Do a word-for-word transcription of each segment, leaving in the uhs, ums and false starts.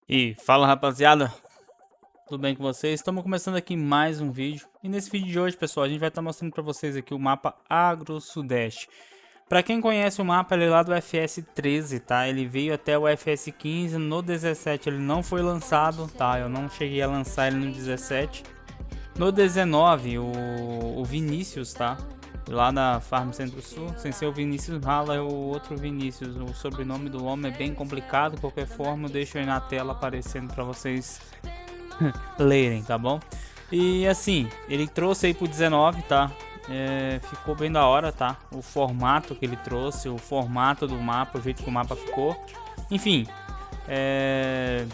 E fala, rapaziada, tudo bem com vocês? Estamos começando aqui mais um vídeo. E nesse vídeo de hoje, pessoal, a gente vai estar mostrando para vocês aqui o mapa Agro Sudeste. Para quem conhece o mapa, ele é lá do F S treze, tá? Ele veio até o F S quinze, no dezessete ele não foi lançado, tá? Eu não cheguei a lançar ele no dezessete. No dezenove, o, o Vinícius, tá? Lá na Farm Centro-Sul, sem ser o Vinícius Rala, é o outro Vinícius. O sobrenome do homem é bem complicado, de qualquer forma eu deixo aí na tela aparecendo para vocês lerem, tá bom? E assim, ele trouxe aí pro dezenove, tá? É, ficou bem da hora, tá? O formato que ele trouxe, o formato do mapa, o jeito que o mapa ficou. Enfim, é...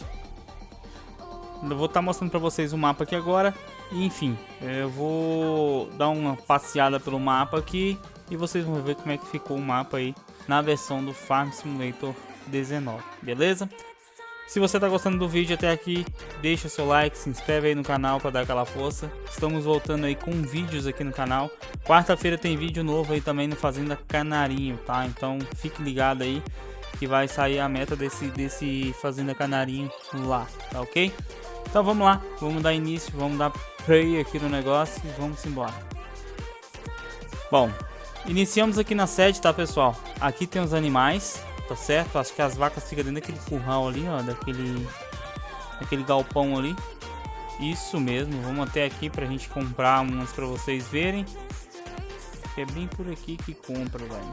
eu vou estar tá mostrando para vocês o mapa aqui agora. E, enfim, eu vou dar uma passeada pelo mapa aqui e vocês vão ver como é que ficou o mapa aí na versão do Farm Simulator dezenove, beleza? Se você está gostando do vídeo até aqui, deixa o seu like, se inscreve aí no canal para dar aquela força. Estamos voltando aí com vídeos aqui no canal. Quarta-feira tem vídeo novo aí também no Fazenda Canarinho, tá? Então fique ligado aí que vai sair a meta desse, desse Fazenda Canarinho lá, tá ok? Então vamos lá, vamos dar início, vamos dar play aqui no negócio e vamos embora. Bom, iniciamos aqui na sede, tá, pessoal? Aqui tem os animais, tá certo? Acho que as vacas ficam dentro daquele curral ali, ó, daquele, daquele galpão ali. Isso mesmo, vamos até aqui pra gente comprar umas pra vocês verem. É bem por aqui que compra, velho.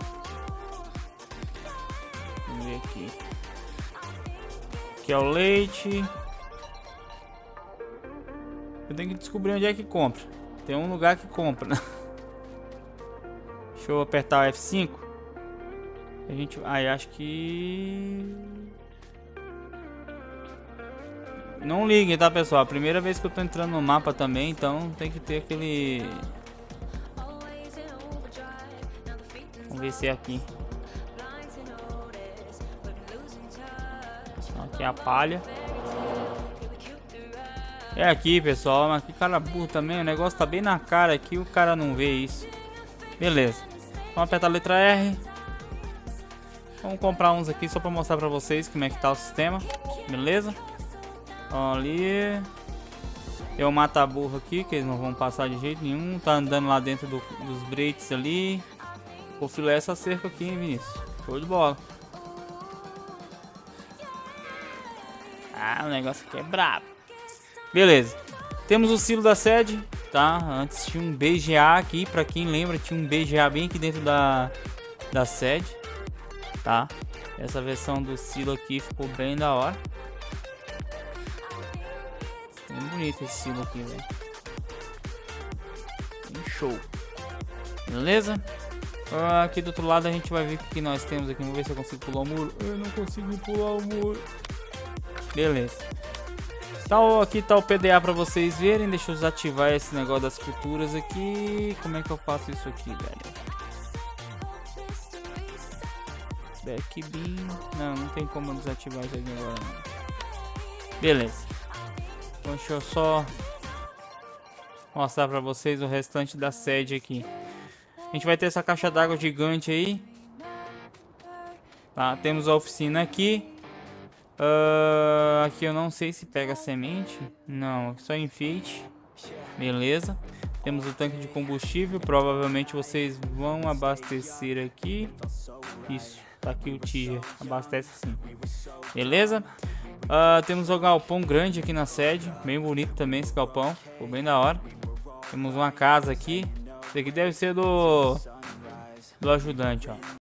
Vamos ver aqui. Aqui é o leite. Eu tenho que descobrir onde é que compra. Tem um lugar que compra, né? Deixa eu apertar o F cinco. A gente... Aí, ah, acho que... Não liguem, tá, pessoal? A primeira vez que eu tô entrando no mapa também, então tem que ter aquele... Vamos ver se é aqui. Aqui é a palha. É aqui, pessoal, mas que cara burro também, o negócio tá bem na cara aqui, o cara não vê isso. Beleza, vamos apertar a letra R. Vamos comprar uns aqui só pra mostrar pra vocês como é que tá o sistema. Beleza? Ali. Tem um mata-burro aqui, que eles não vão passar de jeito nenhum. Tá andando lá dentro do, dos bretes ali. Vou filar essa cerca aqui, hein, Vinícius? Show de bola. Ah, o negócio aqui é brabo. Beleza, temos o silo da sede, tá? Antes tinha um B G A aqui, pra quem lembra, tinha um B G A bem aqui dentro da, da sede, tá? Essa versão do silo aqui ficou bem da hora. Bem bonito esse silo aqui, velho. Bem show. Beleza? Aqui do outro lado a gente vai ver o que nós temos aqui. Vamos ver se eu consigo pular o muro. Eu não consigo pular o muro. Beleza. Tá, aqui tá o P D A pra vocês verem. Deixa eu desativar esse negócio das culturas aqui. Como é que eu faço isso aqui, velho? Backbeam. Não, não tem como desativar isso aqui agora não. Beleza. Então, deixa eu só mostrar pra vocês o restante da sede aqui. A gente vai ter essa caixa d'água gigante aí. Tá, temos a oficina aqui. Uh, aqui eu não sei se pega semente. Não, só enfeite. Beleza. Temos o tanque de combustível. Provavelmente vocês vão abastecer aqui. Isso, tá aqui o Tija. Abastece sim. Beleza. Uh, temos o galpão grande aqui na sede. Bem bonito também esse galpão. Ficou bem da hora. Temos uma casa aqui. Esse aqui deve ser do, do ajudante, ó.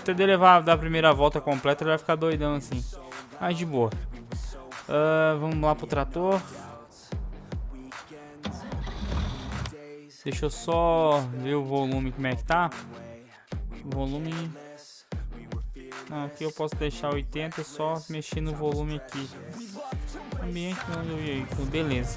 até dele levar da primeira volta completa, ele vai ficar doidão assim. Mas de boa. Uh, vamos lá pro trator. Deixa eu só ver o volume como é que tá. O volume... Não, aqui eu posso deixar oitenta, só mexer no volume aqui. Ambiente, beleza.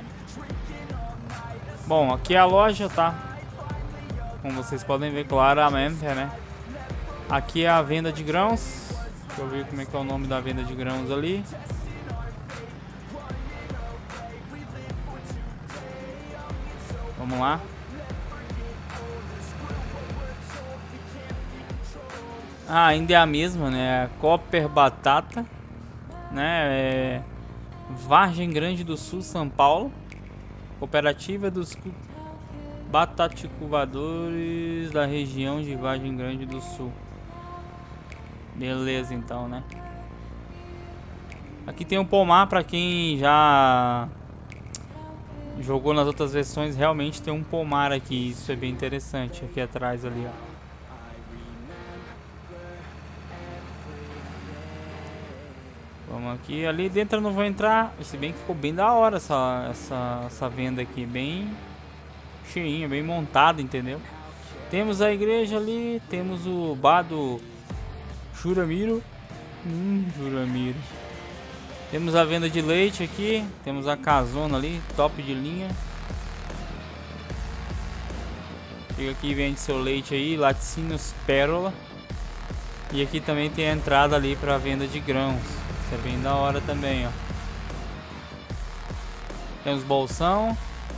Bom, aqui é a loja, tá? Como vocês podem ver claramente, né? Aqui é a venda de grãos. Deixa eu ver como é que é o nome da venda de grãos ali. Vamos lá. Ah, ainda é a mesma, né? Cooper Batata, né? É... Vargem Grande do Sul, São Paulo. Cooperativa dos Bataticultivadores da região de Vargem Grande do Sul. Beleza, então, né? Aqui tem um pomar para quem já jogou nas outras versões. Realmente tem um pomar aqui, isso é bem interessante. Aqui atrás ali, ó. Vamos aqui, ali dentro eu não vou entrar. Se bem que ficou bem da hora essa, essa, essa venda aqui, bem cheinha, bem montada, entendeu? Temos a igreja ali, temos o bar do Juramiro. Hum, Juramiro. Temos a venda de leite aqui, temos a casona ali, top de linha. Chega aqui e vende seu leite aí, laticínios pérola. E aqui também tem a entrada ali para venda de grãos. Isso é bem da hora também, ó. Temos bolsão.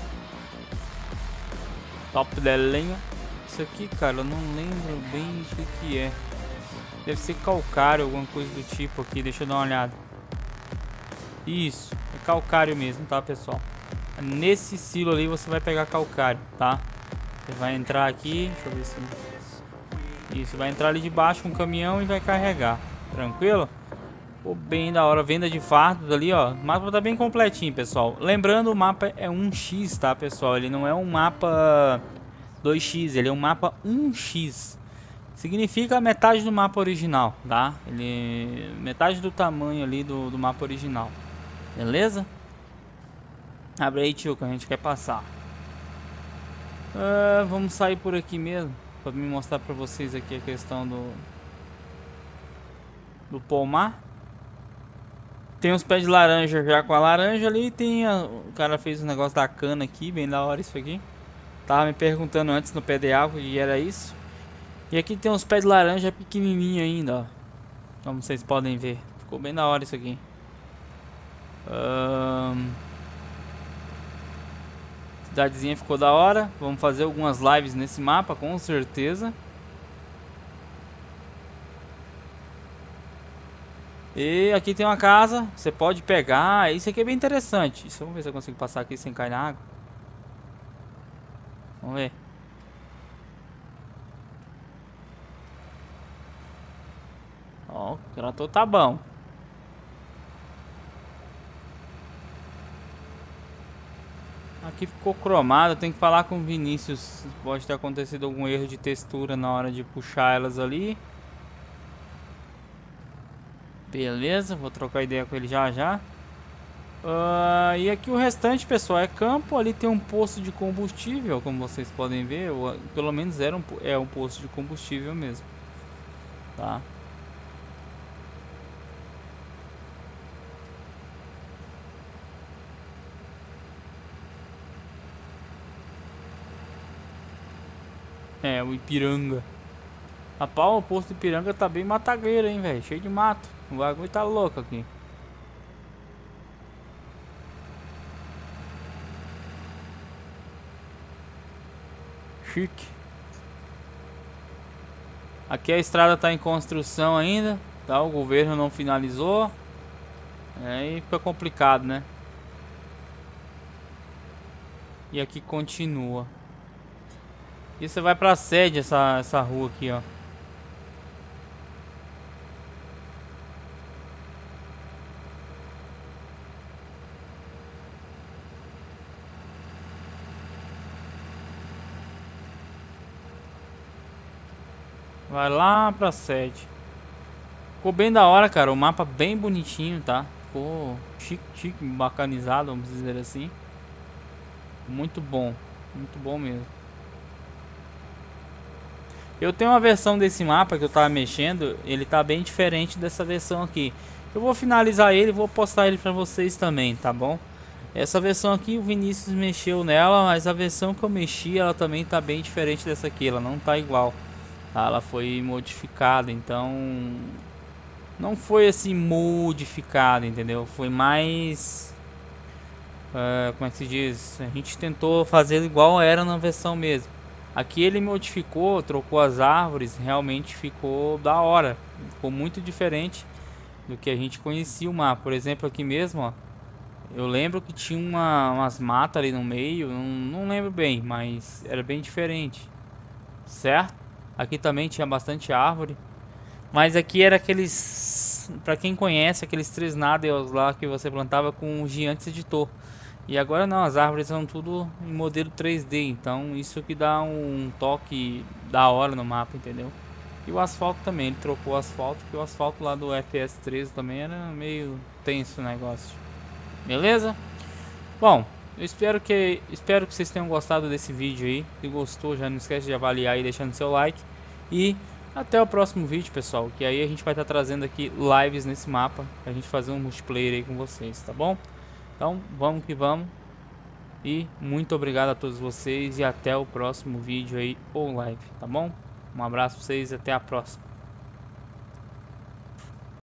Top de linha. Isso aqui, cara, eu não lembro bem o que que é. Deve ser calcário, alguma coisa do tipo aqui. Deixa eu dar uma olhada. Isso, é calcário mesmo, tá, pessoal? Nesse silo ali você vai pegar calcário, tá? Você vai entrar aqui, deixa eu ver se... Isso, vai entrar ali de baixo com um caminhão e vai carregar. Tranquilo? Pô, bem da hora. Venda de fardos ali, ó. O mapa tá bem completinho, pessoal. Lembrando, o mapa é um x, tá, pessoal? Ele não é um mapa dois x, ele é um mapa um x. Significa metade do mapa original, tá? Ele... metade do tamanho ali do, do mapa original. Beleza? Abre aí, tio, que a gente quer passar. Uh, vamos sair por aqui mesmo. Pra me mostrar pra vocês aqui a questão do... do pomar. Tem uns pés de laranja já com a laranja ali. Tem a... o cara fez um negócio da cana aqui. Bem da hora isso aqui. Tava me perguntando antes no pé de árvore e era isso. E aqui tem uns pés de laranja pequenininho ainda, ó. Como vocês podem ver. Ficou bem da hora isso aqui. Um... Cidadezinha ficou da hora. Vamos fazer algumas lives nesse mapa, com certeza. E aqui tem uma casa, você pode pegar. Isso aqui é bem interessante. Isso, vamos ver se eu consigo passar aqui sem cair na água. Vamos ver. Ó, o trator tá bom. Aqui ficou cromado, tem que falar com o Vinícius. Pode ter acontecido algum erro de textura na hora de puxar elas ali. Beleza, vou trocar ideia com ele já já. Uh, e aqui o restante, pessoal, é campo. Ali tem um posto de combustível, como vocês podem ver. Ou, pelo menos era um, é um posto de combustível mesmo. Tá? É, o Ipiranga. Rapaz, o posto do Ipiranga tá bem matagueiro, hein, velho. Cheio de mato. O bagulho tá louco aqui. Chique. Aqui a estrada tá em construção ainda, tá? O governo não finalizou. Aí fica complicado, né? E aqui continua. E você vai pra sede, essa, essa rua aqui, ó. Vai lá pra sede. Ficou bem da hora, cara. O mapa bem bonitinho, tá? Ficou chique, chique, bacanizado, vamos dizer assim. Muito bom. Muito bom mesmo. Eu tenho uma versão desse mapa que eu tava mexendo. Ele tá bem diferente dessa versão aqui. Eu vou finalizar ele e vou postar ele pra vocês também, tá bom? Essa versão aqui o Vinícius mexeu nela, mas a versão que eu mexi, ela também tá bem diferente dessa aqui. Ela não tá igual, tá? Ela foi modificada, então... Não foi assim modificada, entendeu? Foi mais... Uh, como é que se diz? A gente tentou fazer igual era na versão mesmo. Aqui ele modificou, trocou as árvores, realmente ficou da hora. Ficou muito diferente do que a gente conhecia o mapa. Por exemplo, aqui mesmo, ó. Eu lembro que tinha uma, umas matas ali no meio, não, não lembro bem, mas era bem diferente, certo? Aqui também tinha bastante árvore, mas aqui era aqueles, pra quem conhece, aqueles três nádeos lá que você plantava com o Giants Editor. E agora não, as árvores são tudo em modelo três D, então isso que dá um toque da hora no mapa, entendeu? E o asfalto também, ele trocou o asfalto, porque o asfalto lá do F S treze também era meio tenso o negócio. Beleza? Bom, eu espero que espero que vocês tenham gostado desse vídeo aí. Se gostou, já não esquece de avaliar e deixando seu like. E até o próximo vídeo, pessoal, que aí a gente vai estar trazendo aqui lives nesse mapa pra gente fazer um multiplayer aí com vocês, tá bom? Então, vamos que vamos. E muito obrigado a todos vocês e até o próximo vídeo aí ou live, tá bom? Um abraço pra vocês e até a próxima.